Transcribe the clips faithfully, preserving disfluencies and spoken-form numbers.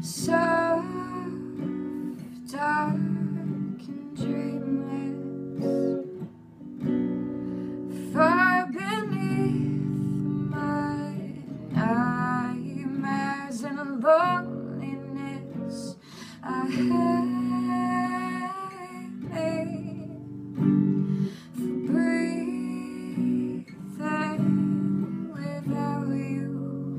soft, dark and dreamless, far beneath my nightmares and loneliness. I hate me for breathing without you.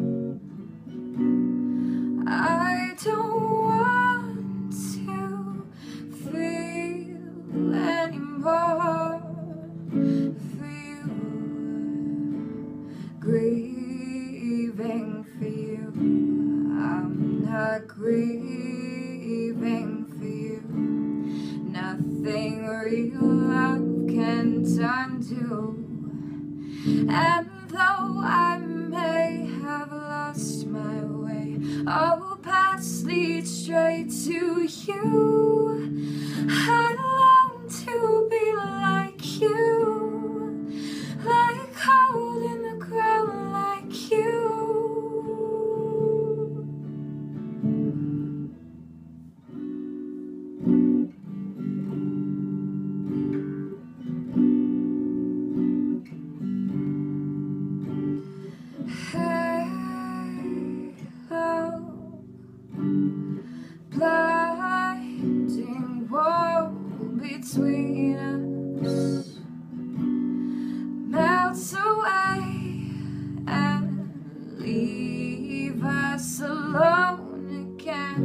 I don't want to feel anymore for you, grieving for you. I'm not grieving for you. Nothing real love can undo. And though I may have lost my way, all paths lead straight to you. I long to be like you, like holding the ground like you. Blinding wall between us melts away and leave us alone again.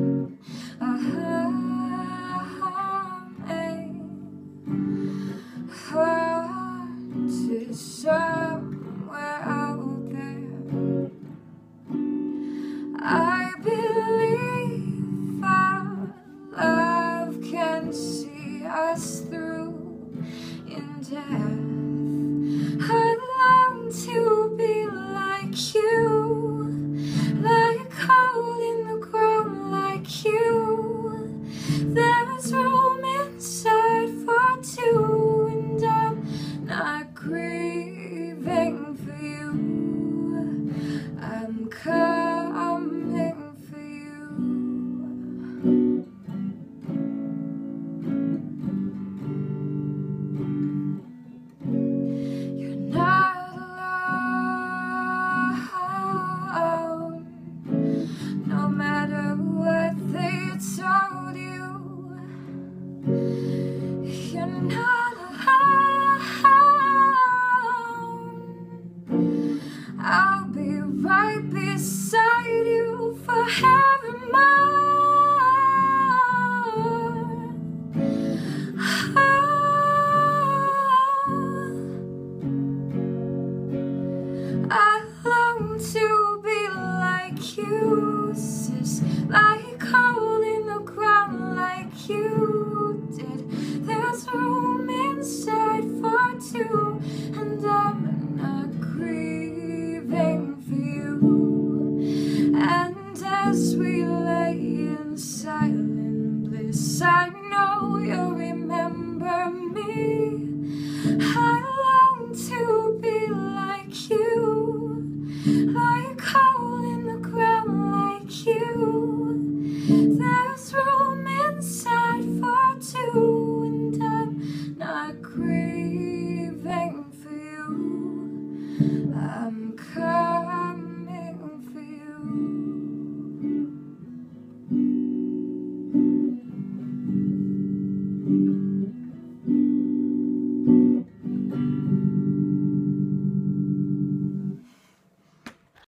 Haunted somewhere out there. I believe that love can see us through in death. I long to be like you, like holding the ground like you. There's room inside for two, and I'm not grieving for you. I'm coming for you. You're not alone, no matter what they told you. You're not alone. I'll be right beside you forevermore. I long to be like you, sis, like holding the ground like you did. There's room inside for two, and I'm not grieving for you. And as we